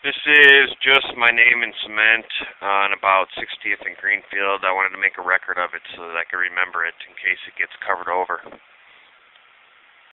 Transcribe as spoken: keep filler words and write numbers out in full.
This is just my name in cement on about sixtieth and Greenfield. I wanted to make a record of it so that I could remember it in case it gets covered over.